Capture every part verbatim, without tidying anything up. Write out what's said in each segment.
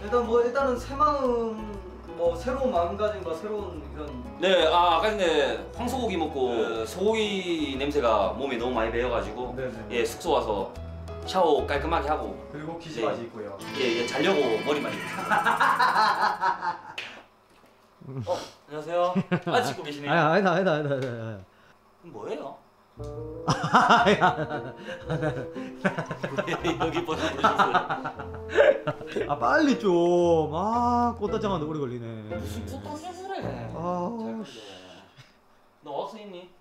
일단 뭐 일단은 새 마음 뭐 새로운 마음가짐과 새로운 그런 네, 아 아까 전에 황소고기 먹고 네. 소고기 냄새가 몸에 너무 많이 배어가지고 네네. 예 숙소 와서 샤워 깔끔하게 하고 그리고 기지바지 예, 입고요. 예, 예 자려고 머리만 입고. 어 안녕하세요. 아 찍고 계시네요. 아니 아니다 아니다 아니다 아니다. 뭐예요? 여기 보셨어요? 아 빨리 좀. 아 꽃다장한테 오래 걸리네. 무슨 꽃다장을 해? 아. 너 왁스 있니?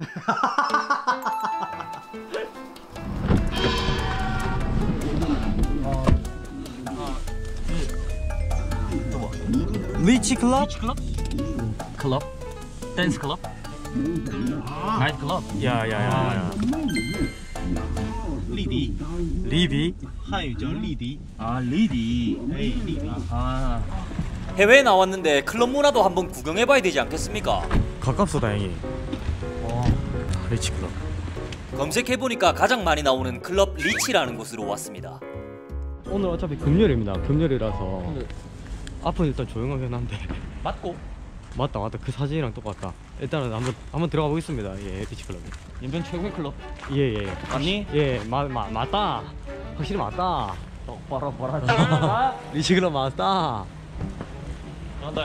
리치 클럽? 리치 클럽? 클럽? 댄스 클럽? 나이트 클럽? 야야야. 리디. 리디? 한유죠 리디. 아 리디. 에이 리디. 아. 해외에 나왔는데 클럽 문화도 한번 구경해봐야 되지 않겠습니까? 가깝소 다행히. 어. 리치 클럽. 검색해보니까 가장 많이 나오는 클럽 리치라는 곳으로 왔습니다. 오늘 어차피 금요일입니다. 금요일이라서 오늘 앞은 일단 조용하긴 한데 맞고? 맞다 맞다 그 사진이랑 똑같다. 일단은 한번 한번 들어가 보겠습니다. 예, 리치 클럽. 연변 최고의 클럽. 예예. 예. 맞니? 예, 맞 맞 맞다. 확실히 맞다. 똑바로 보라. 리치 클럽 맞다. 맞다.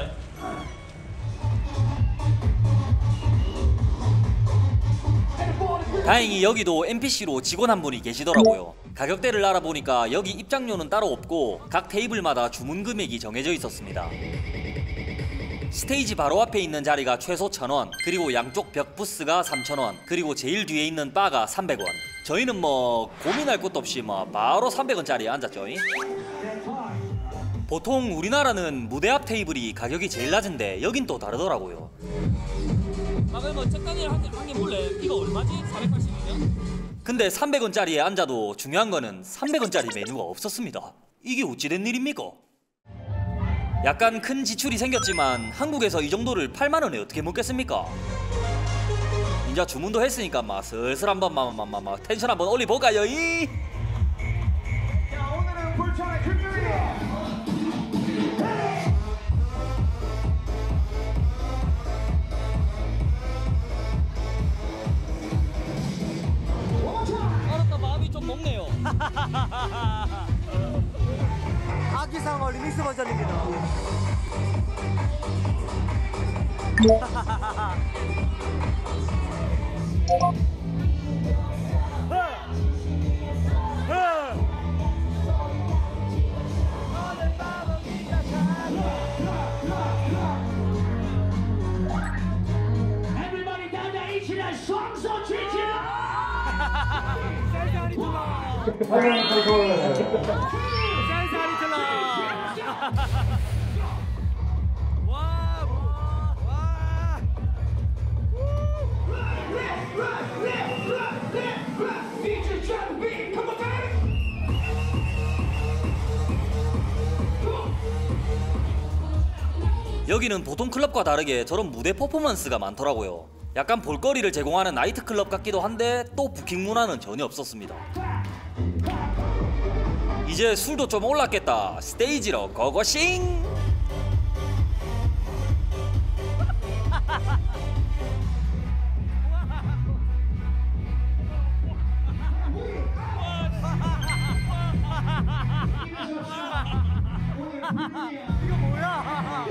다행히 여기도 엠피씨로 직원 한 분이 계시더라고요. 가격대를 알아보니까 여기 입장료는 따로 없고 각 테이블마다 주문 금액이 정해져 있었습니다. 스테이지 바로 앞에 있는 자리가 최소 천 원, 그리고 양쪽 벽 부스가 삼천 원, 그리고 제일 뒤에 있는 바가 삼백 원. 저희는 뭐 고민할 것도 없이 뭐 바로 삼백 원짜리에 앉았죠. 보통 우리나라는 무대 앞 테이블이 가격이 제일 낮은데 여긴 또 다르더라고요. 아 그러면 적당히 한개 몰래 이거 얼마지? 사백팔십이면? 근데 삼백 원짜리에 앉아도 중요한 거는 삼백 원짜리 메뉴가 없었습니다. 이게 어찌된 일입니까? 약간 큰 지출이 생겼지만 한국에서 이 정도를 팔만 원에 어떻게 먹겠습니까? 이제 주문도 했으니까 막 슬슬 한번 막, 막, 막, 막 텐션 한번 올려볼까요? 이? 자 오늘은 불천의 금요일이야. 알았다 마음이 좀 먹네요. 아기상어 리믹스 버전입니다. Everybody down the H and I双手举起来。 여기는 보통 클럽과 다르게 저런 무대 퍼포먼스가 많더라고요. 약간 볼거리를 제공하는 나이트클럽 같기도 한데 또 부킹 문화는 전혀 없었습니다. 이제 술도 좀 올랐겠다. 스테이지로 고고싱! 이거 뭐야?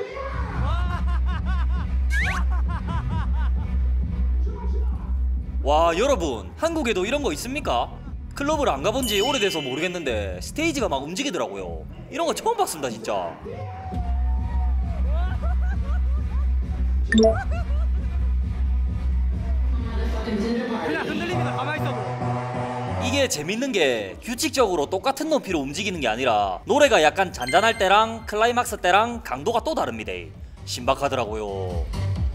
와 여러분 한국에도 이런 거 있습니까? 클럽을 안 가본 지 오래돼서 모르겠는데 스테이지가 막 움직이더라고요. 이런 거 처음 봤습니다 진짜. 그냥 흔들립니다. 가만히 있어. 이게 재밌는 게 규칙적으로 똑같은 높이로 움직이는 게 아니라 노래가 약간 잔잔할 때랑 클라이막스 때랑 강도가 또 다릅니다. 신박하더라고요.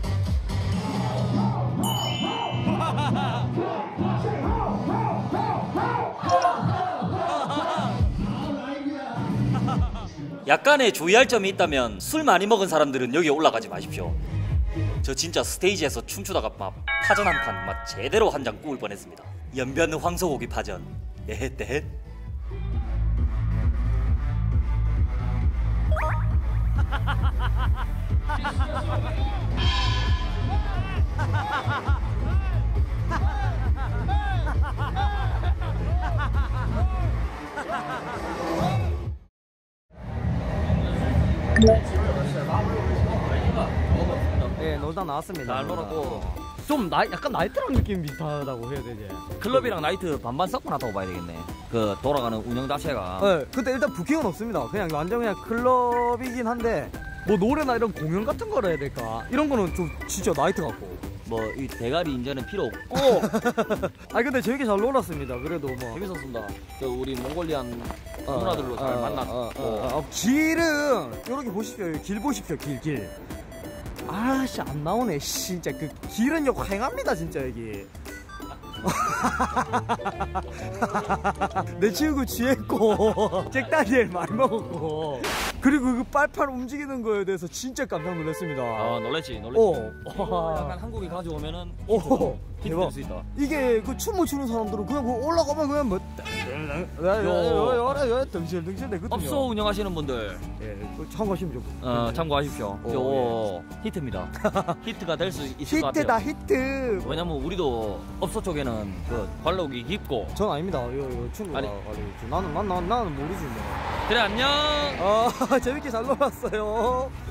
약간의 주의할 점이 있다면 술 많이 먹은 사람들은 여기에 올라가지 마십시오. 저 진짜 스테이지에서 춤추다가 막 파전 한 판 막 제대로 한 장 구울 뻔했습니다. 연변 황소고기 파전. 에헷 에헷. 예, 놀다 나왔습니다. 잘 놀았고. 좀 나, 약간 나이트랑 느낌 비슷하다고 해야 되지. 클럽이랑 나이트 반반 섞고 놨다고 봐야 되겠네. 그 돌아가는 운영 자체가. 네, 근데 일단 부킹은 없습니다. 그냥 완전 그냥 클럽이긴 한데 뭐 노래나 이런 공연 같은 거를 해야 될까? 이런 거는 좀 진짜 나이트 같고. 뭐 이 대가리 인제는 필요 없고. 아 근데 재밌게 잘 놀았습니다. 그래도 뭐 재밌었습니다. 저 우리 몽골리안 어, 누나들로 잘 어, 만났고. 어, 어, 어. 길은 이렇게 보십시오. 길 보십시오. 길 길. 아씨 안 나오네. 진짜 그 길은 요 휑합니다 진짜 여기. 내 친구 취했고 잭다니엘 많이 먹었고 그리고 그 빨빨 움직이는 거에 대해서 진짜 깜짝 놀랐습니다. 아 놀랬지 놀랬지. 어. 약간 한국에 가져오면은 오, 힌트 대박. 될 수 있다. 이게 그 춤을 추는 사람들은 그냥 그 올라가면 그냥 뭐 덩실 덩실 되거든요. 업소 운영하시는 분들 예, 그 참고하시면 좀. 어, 참고하십시오. 어, 요 히트입니다. 히트가 될 수 있을 것 히트다 같아요. 히트. 왜냐면 우리도 업소 쪽에는 그 관록이 깊고. 전 아닙니다. 요, 요 친구가 아니. 가지고 나는 난, 난 나는 모르지 뭐. 그래 안녕. 아 재밌게 잘 놀았어요.